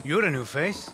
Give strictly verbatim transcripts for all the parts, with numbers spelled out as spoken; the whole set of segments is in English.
You're a new face.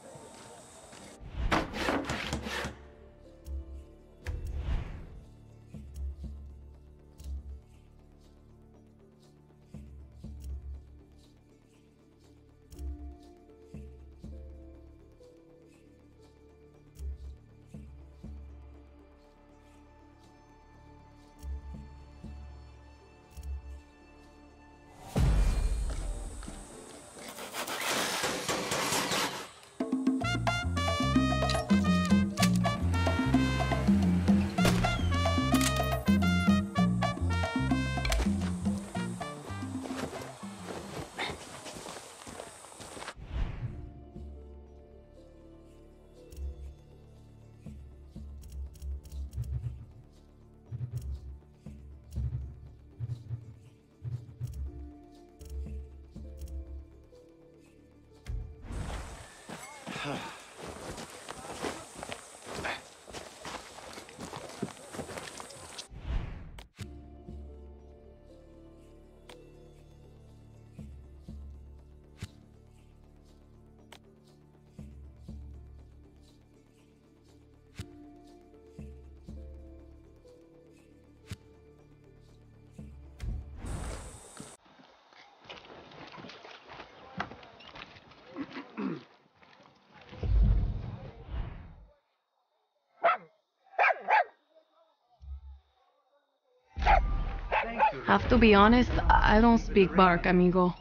Have to be honest, I don't speak bark, amigo.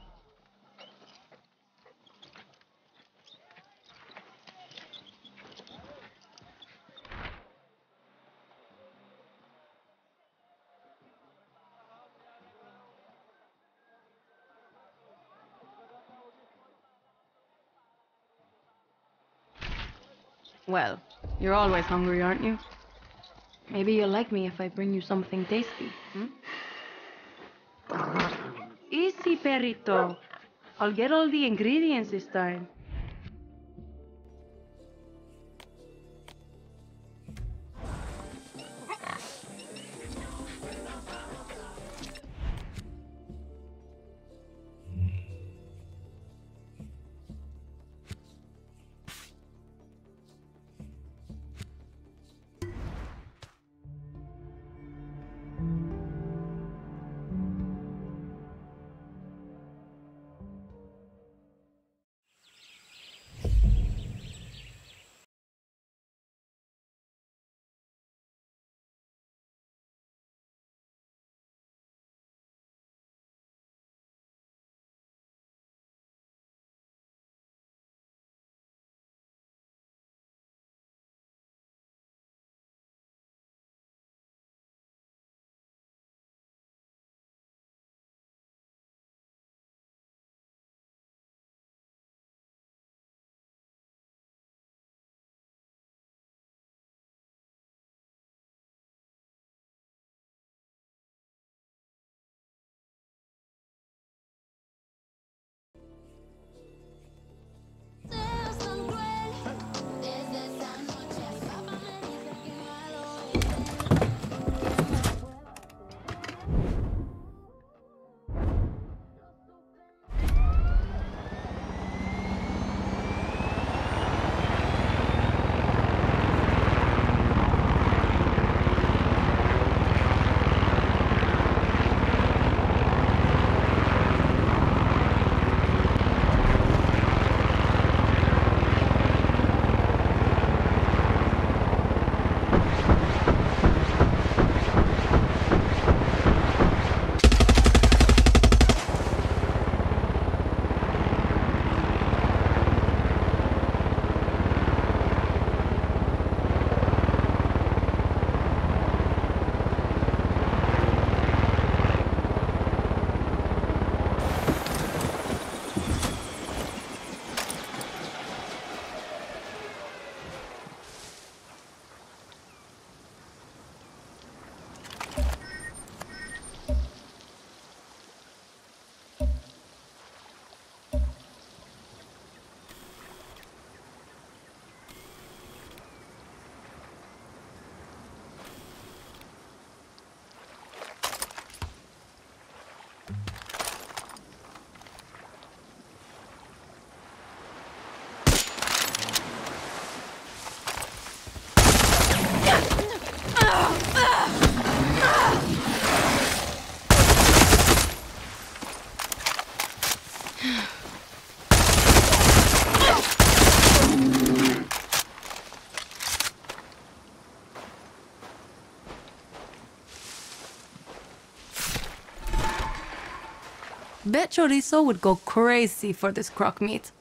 Well, you're always hungry, aren't you? Maybe you'll like me if I bring you something tasty, hmm? Easy, perrito. I'll get all the ingredients this time. Thank you. Bet Chorizo would go crazy for this crock meat.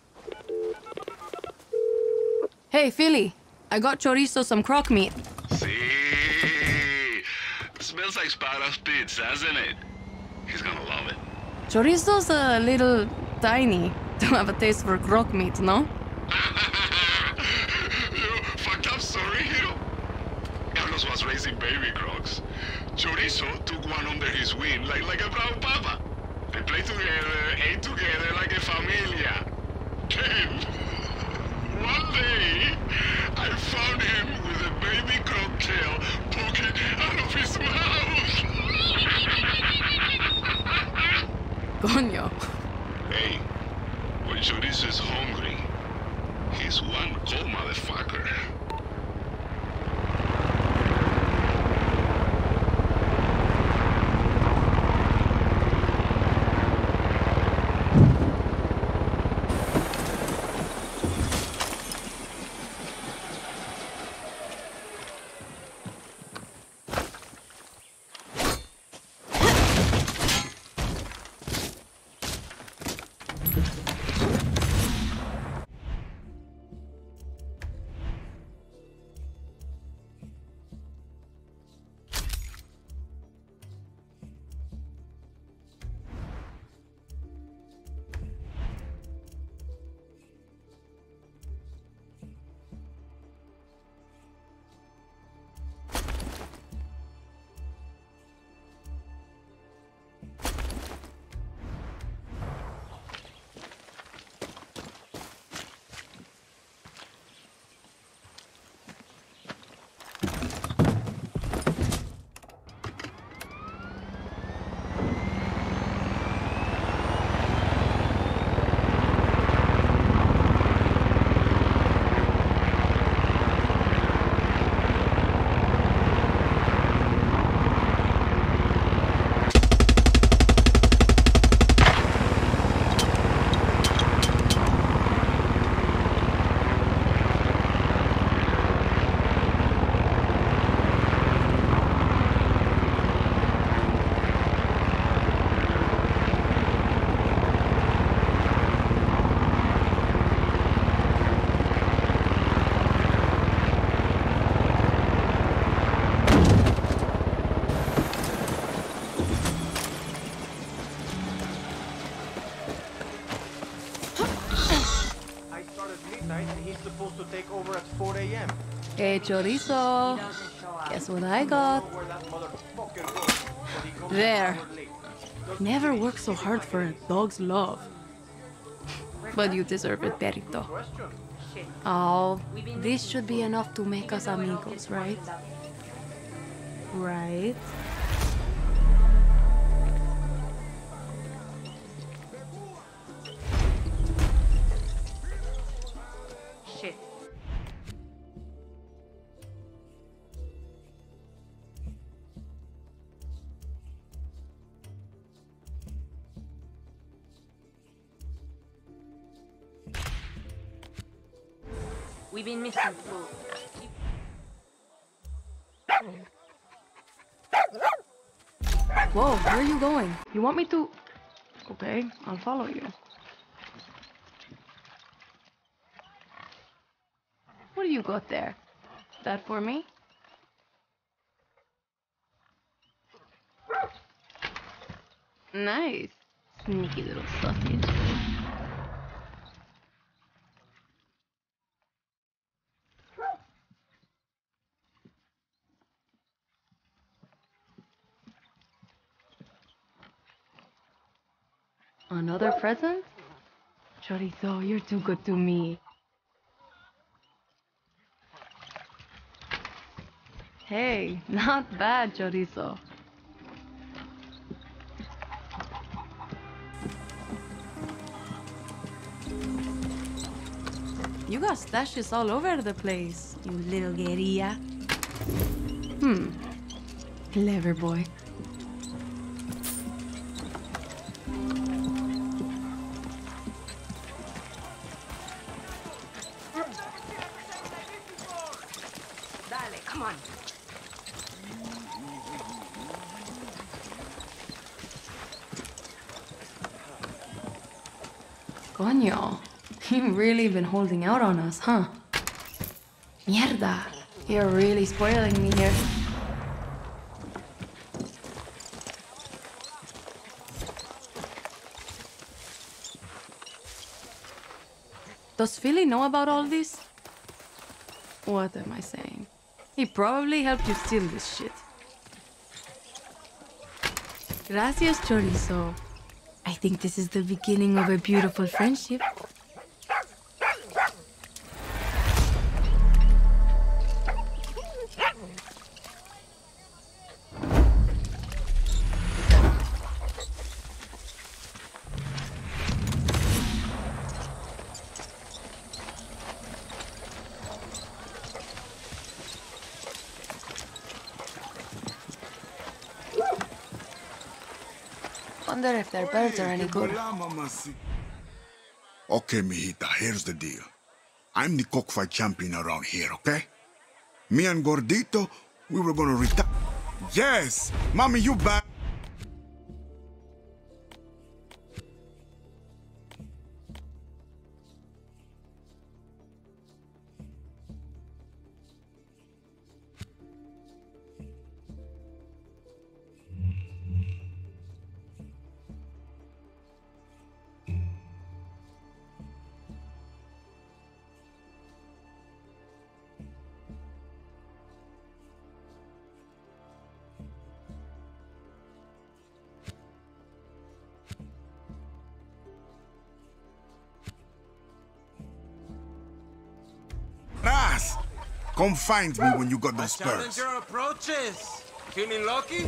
Hey, Philly, I got Chorizo some crock meat. See? Smells like Spara's pizza, doesn't it? He's gonna love it. Chorizo's a little tiny to have a taste for crock meat, no? You fucked up story, hero. Carlos was raising baby crocs. Chorizo took one under his wing like, like a brown papa. They played together, ate together like a familia. Then, one day, I found him with a baby croc tail poking out of his mouth. Coño. Hey, when Chorizo is hungry, he's one cold motherfucker. Hey, Chorizo. Guess what I got? There. Never worked so hard for a dog's love. But you deserve it, Perito. Oh, this should be enough to make us amigos, right? Right? Shit. We've been missing food. Whoa, where are you going? You want me to... Okay, I'll follow you. What do you got there? That for me? Nice. Sneaky little sausage. Another present? Chorizo, you're too good to me. Hey, not bad, Chorizo. You got stashes all over the place, you little guerrilla. Hmm. Clever boy. Dale, come on. Coño, you've really been holding out on us, huh? Mierda, you're really spoiling me here. Does Philly know about all this? What am I saying? He probably helped you steal this shit. Gracias, Chorizo. I think this is the beginning of a beautiful friendship. Wonder if their birds are any good. Okay, mijita, here's the deal. I'm the cockfight champion around here, okay? Me and Gordito, we were gonna retire. Yes! Mommy, you back? Raz! Come find me when you got those spurs. Challenger approaches. Feeling lucky?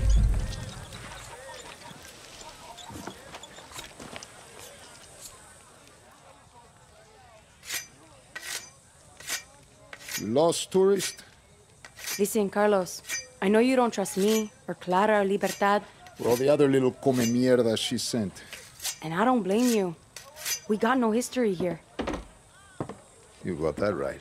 Lost tourist? Listen, Carlos, I know you don't trust me, or Clara, or Libertad, Well, the other little come mierda she sent. and I don't blame you. We got no history here. You got that right.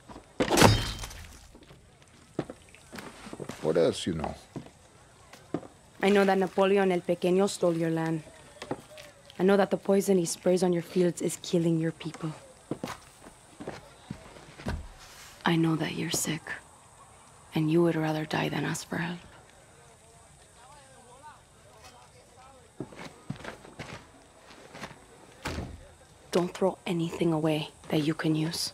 What else you know? I know that Napoleon el Pequeño stole your land. I know that the poison he sprays on your fields is killing your people. I know that you're sick, and you would rather die than ask for help. Don't throw anything away that you can use.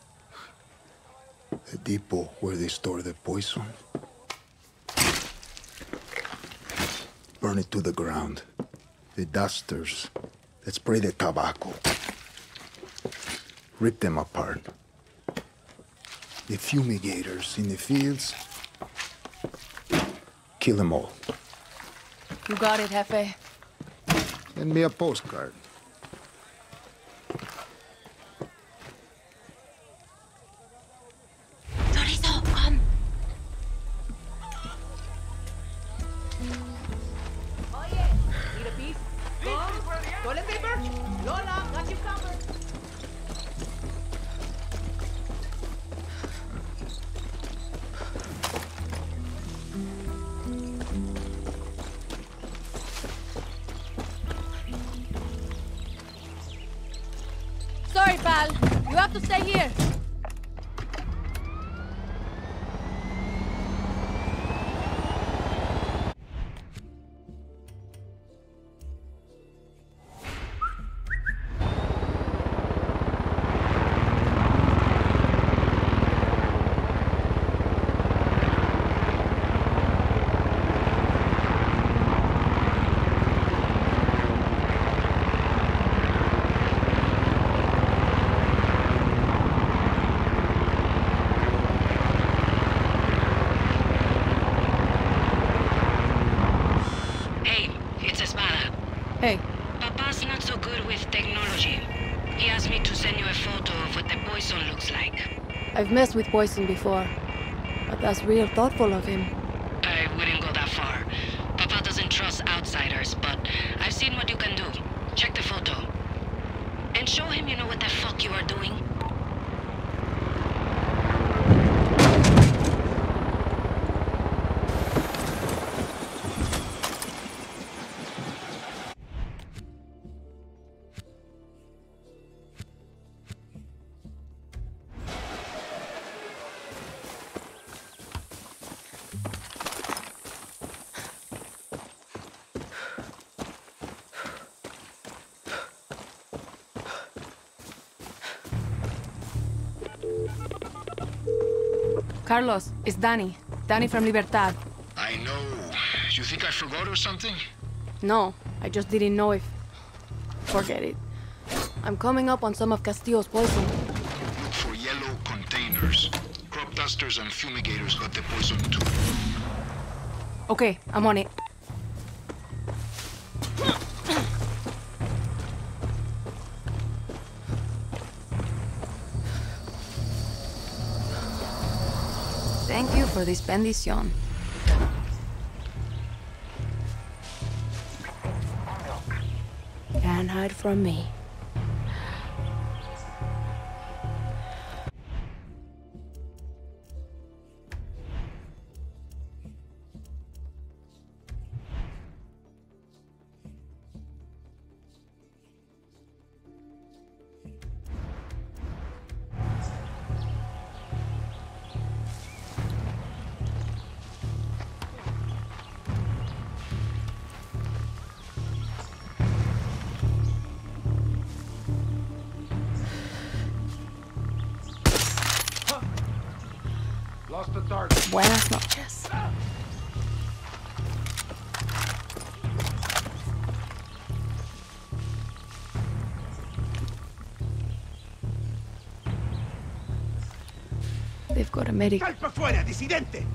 The depot where they store the poison. Burn it to the ground. The dusters that spray the tobacco. Rip them apart. The fumigators in the fields. Kill them all. You got it, Jefe. Send me a postcard. Chorizo, come. Need a piece? Go. Toilet paper? Lola, got you covered. Sorry, pal. You have to stay here. Hey, it's Espada. Hey, Papa's not so good with technology. He asked me to send you a photo of what the poison looks like. I've messed with poison before, but that's real thoughtful of him. I wouldn't go that far. Papa doesn't trust outsiders, but I've seen what you can do. Check the photo. And show him you know what the fuck you are doing. Carlos, it's Danny. Danny from Libertad. I know. You think I forgot or something? No, I just didn't know if... Forget it. I'm coming up on some of Castillo's poison. Look for yellow containers. Crop dusters and fumigators got the poison too. Okay, I'm on it. Thank you for this bendición. Can't hide from me. Lost the target. Buenas noches. They've got a medic. ¡Calpa fuera, disidente!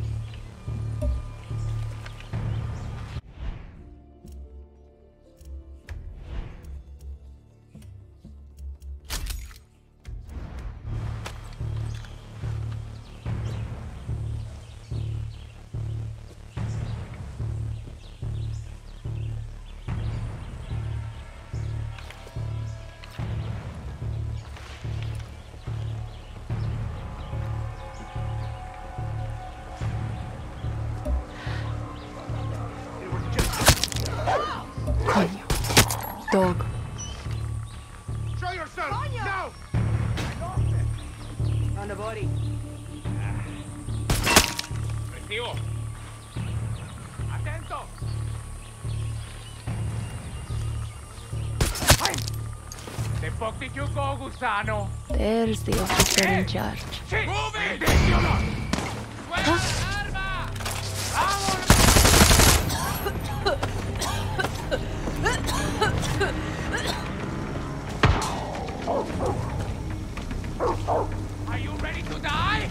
Coño. Dog. Show yourself! Now! On the body. Recibo. Atento. The fuck did you go, gusano? There's the officer in charge. Move it! ¡Fuera el arma! ¡Vamos! Are you ready to die?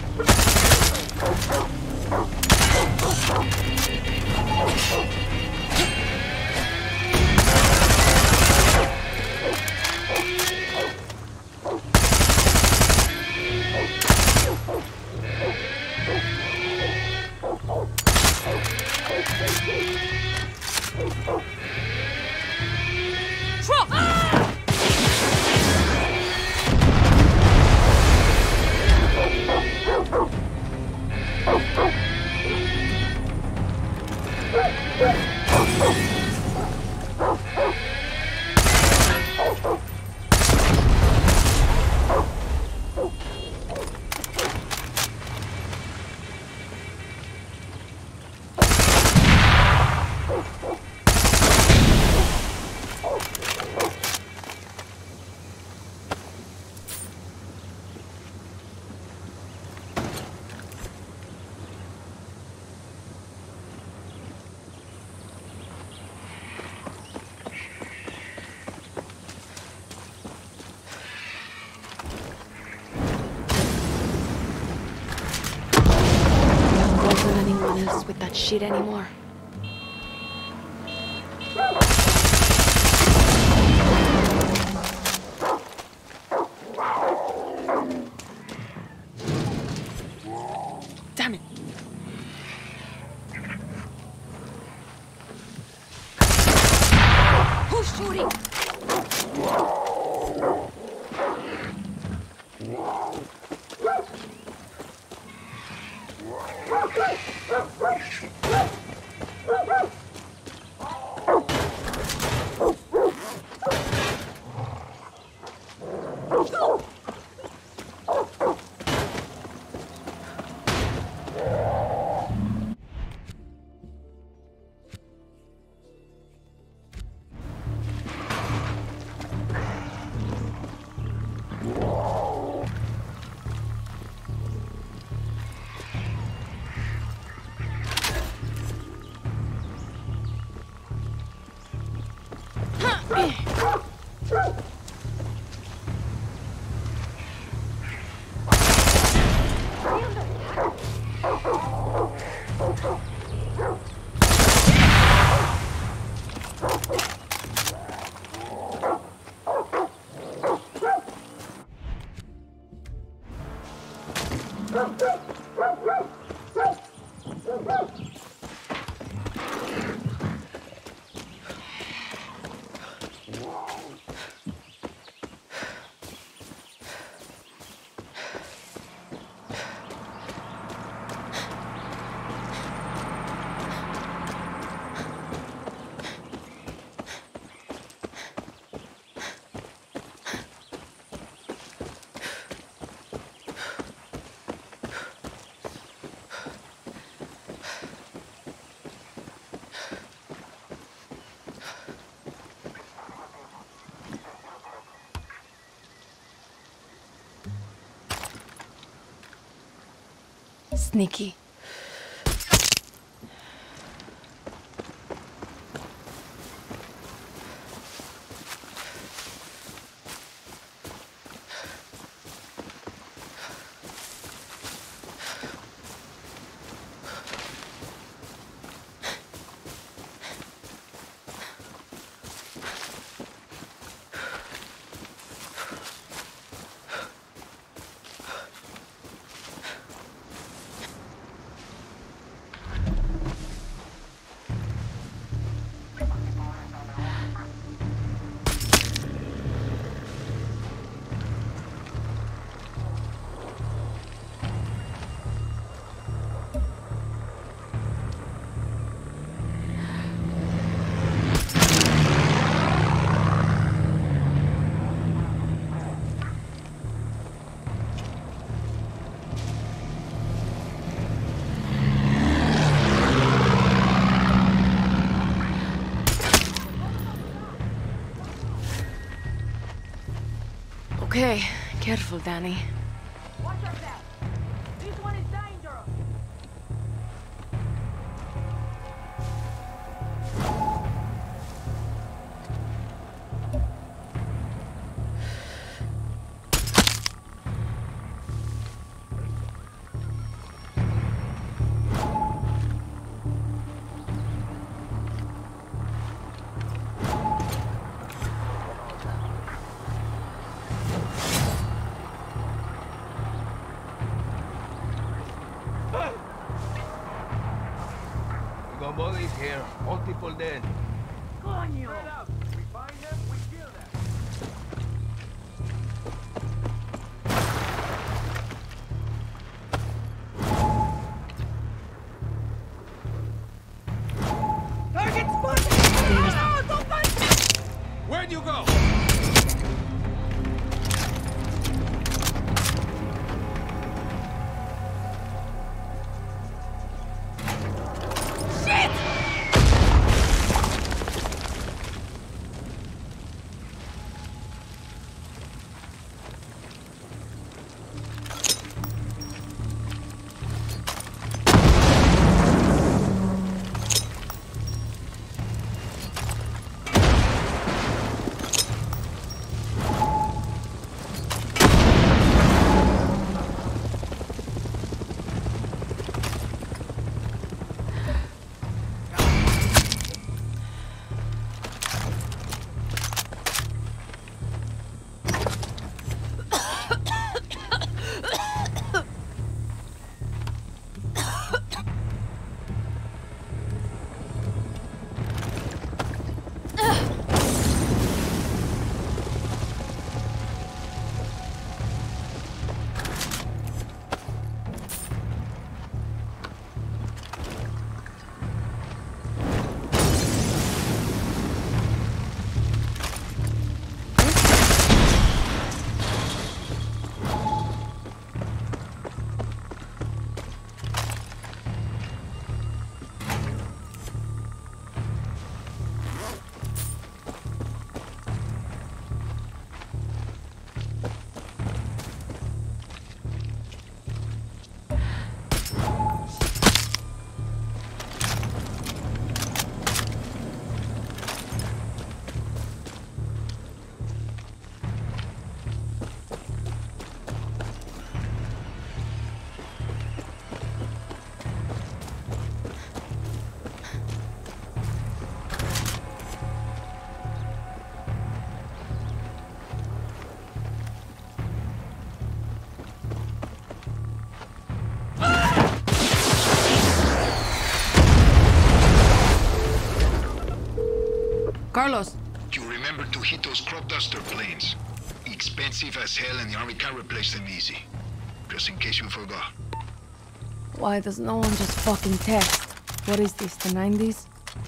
Anyone else with that shit anymore. Damn it. Who's shooting? Sneaky. Okay, careful, Danny. Watch yourself. This one is dangerous. Bodies here, multiple dead. Coño! We find them, we kill them. Target spotted! No, don't punch me! Where'd you go? Carlos. You remember to hit those crop duster planes. Expensive as hell and the army can't replace them easy. Just in case you forgot. Why does no one just fucking text? What is this, the nineties?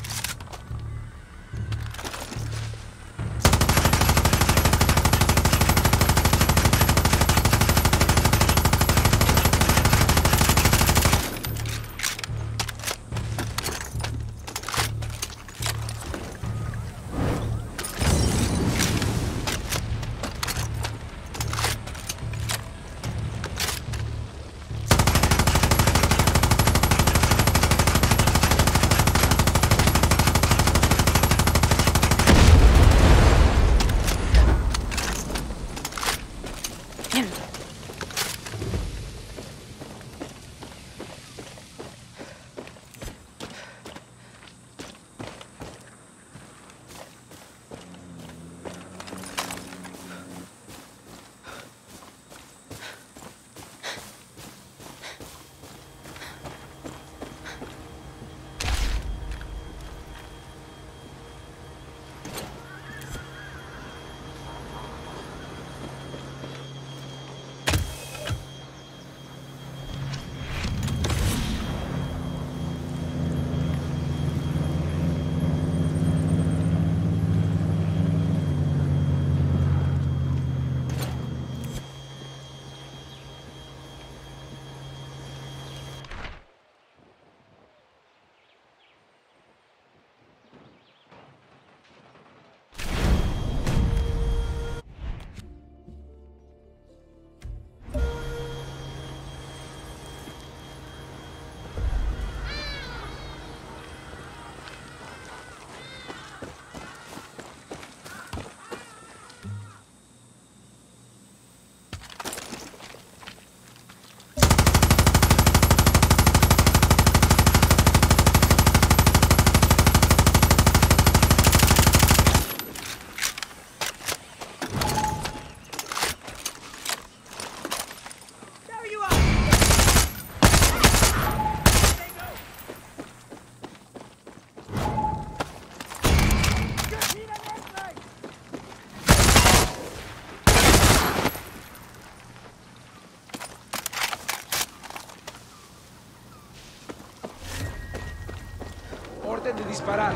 Orden de disparar.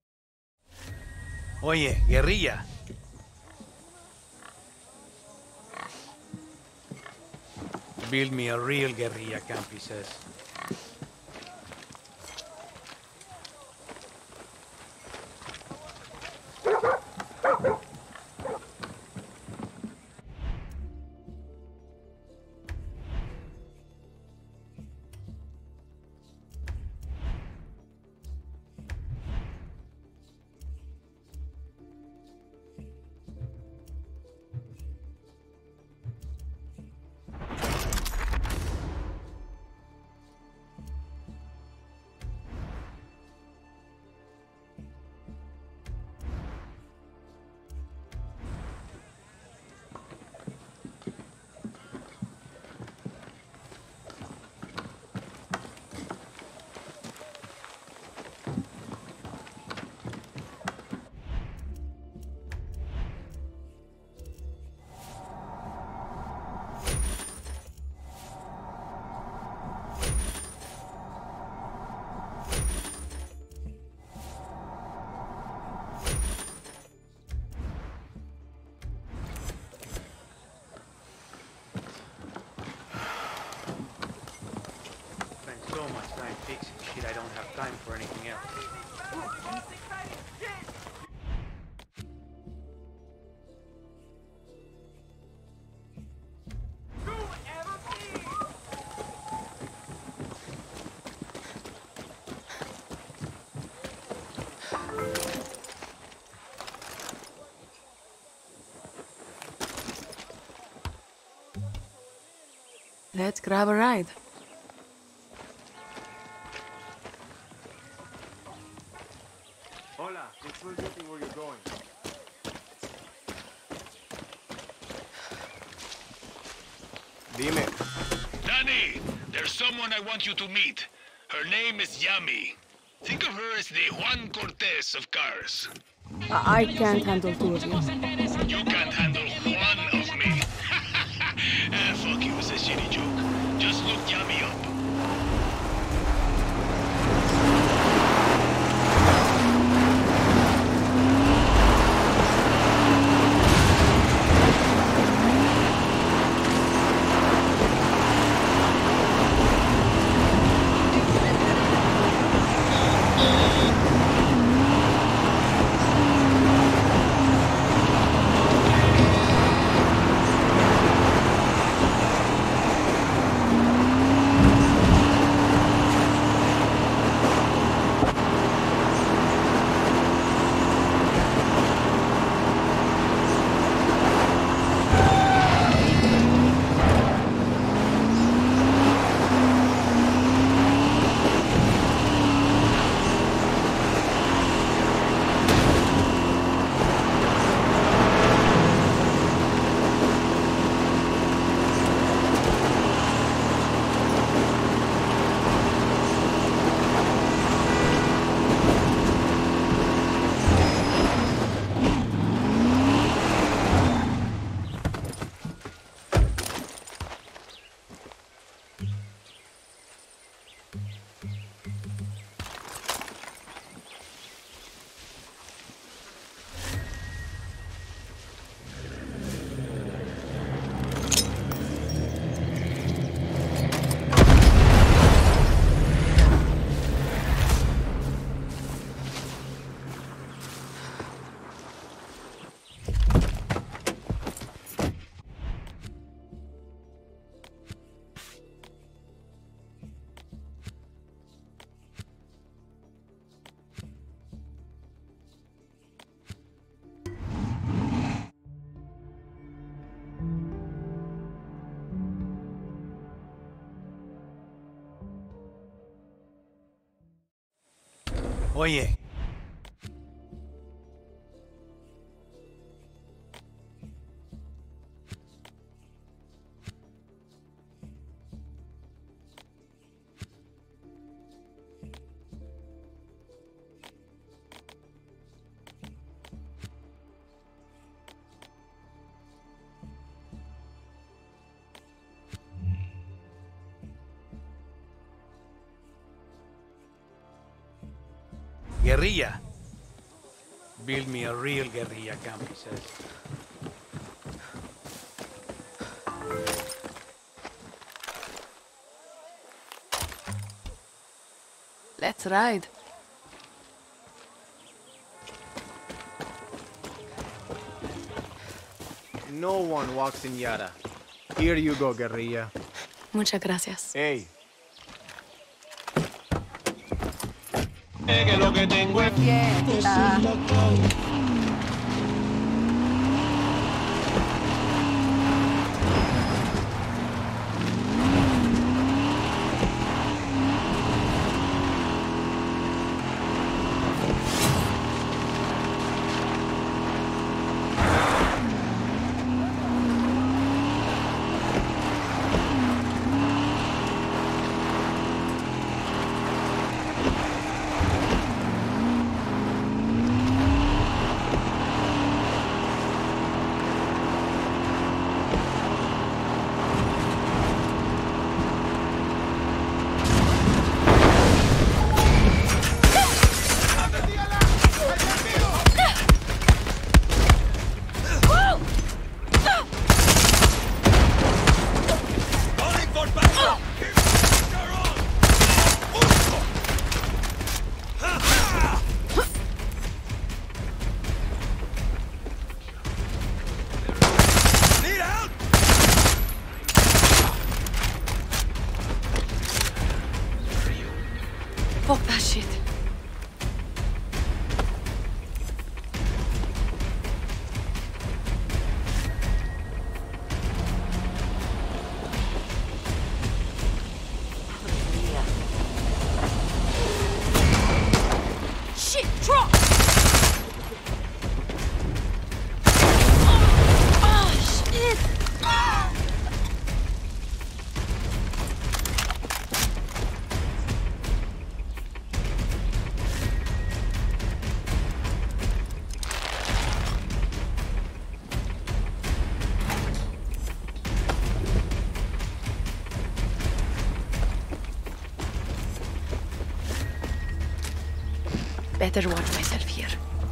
Oye, guerrilla. Build me a real guerrilla camp, he says. So much time fixing shit, I don't have time for anything else. Let's grab a ride. Hola, it's legit where you're going. Dime. Danny, there's someone I want you to meet. Her name is Yami. Think of her as the Juan Cortez of cars. I, I can't handle two of you. You can't handle one of me. Ah, fuck you, it's a shitty joke. Just look Yami up. Oye. Guerrilla. Build me a real guerrilla camp, he says. Let's ride. No one walks in Yara. Here you go, guerrilla. Muchas gracias. Hey. Que lo que tengo es fiesta. Fuck that shit. Shit, drop! Oh, shit! Ah! Better watch myself here.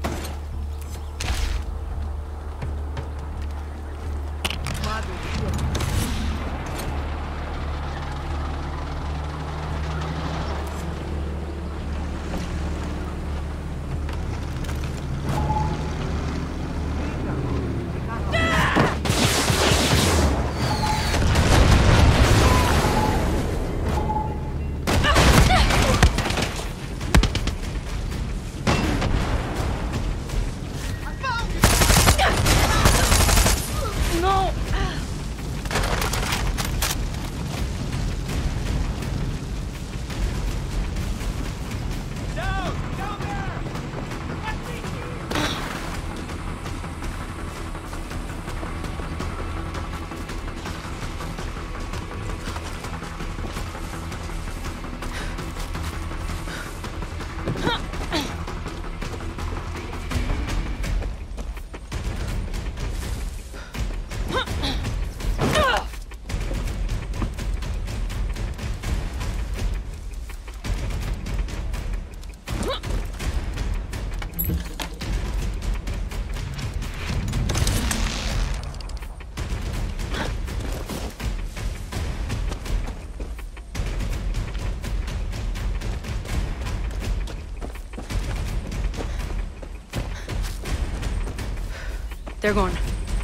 They're gone.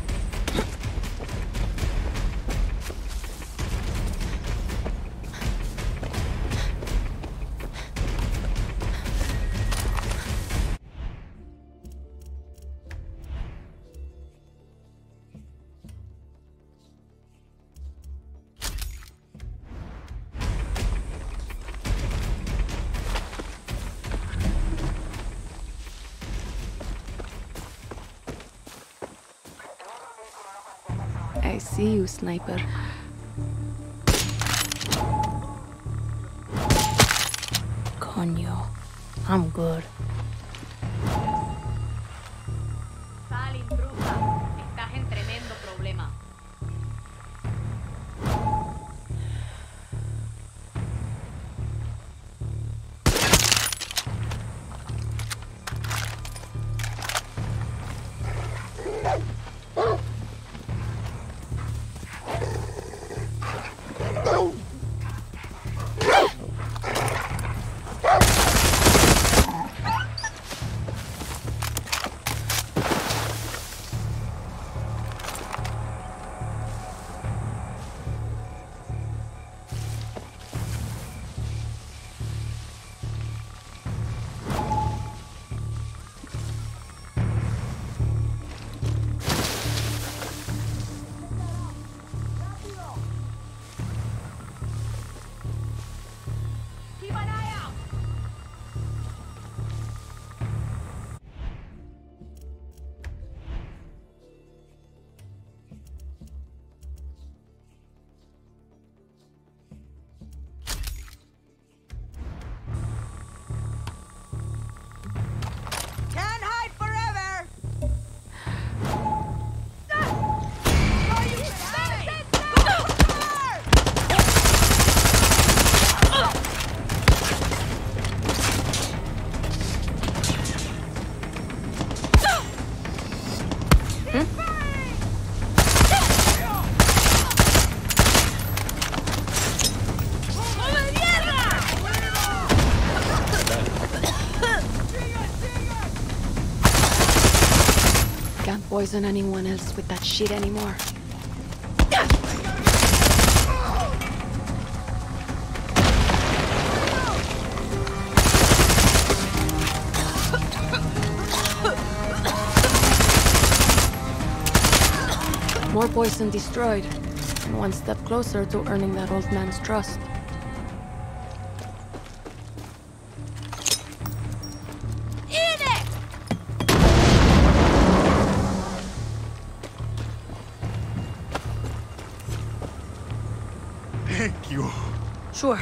I see you, sniper. Coño, I'm good. Sal, intrusa. Estás en tremendo problema. Oh! poison anyone else with that shit anymore. More poison destroyed, and one step closer to earning that old man's trust. Thank you. Sure.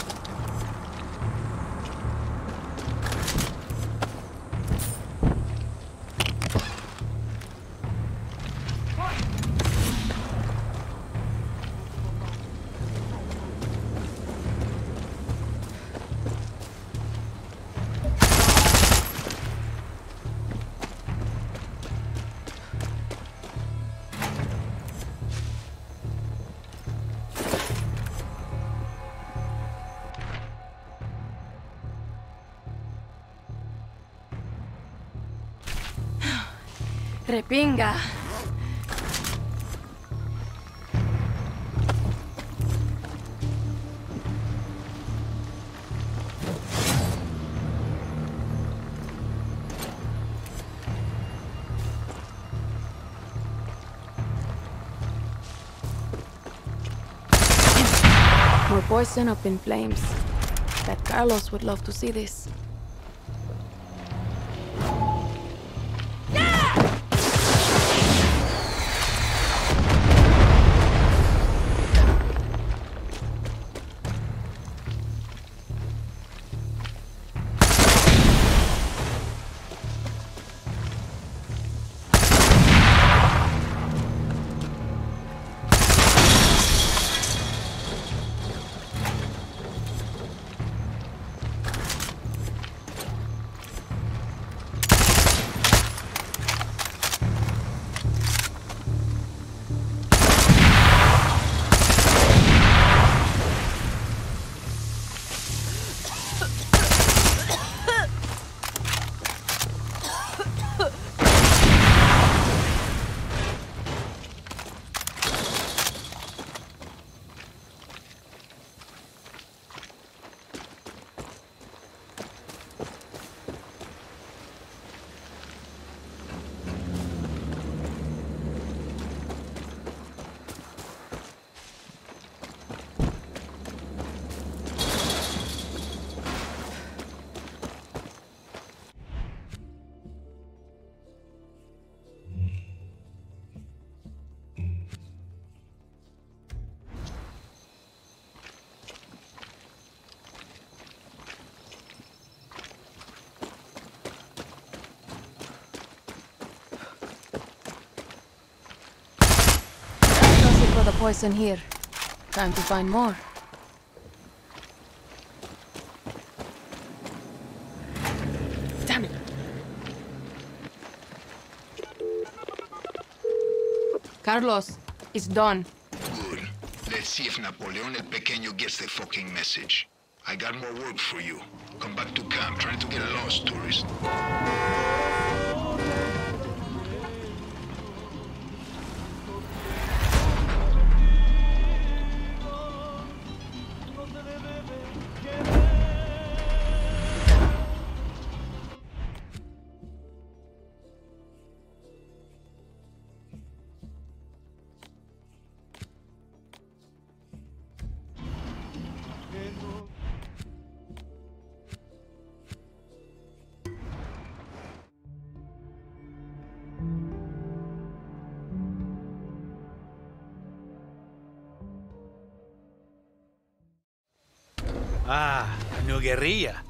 Repinga. More poison up in flames. Bet Carlos would love to see this. For the poison here. Time to find more. Damn it. Carlos, it's done. Good. Let's see if Napoleon El Pequeño gets the fucking message. I got more work for you. Come back to camp, trying to get lost, tourist. Ah, la new guerrilla.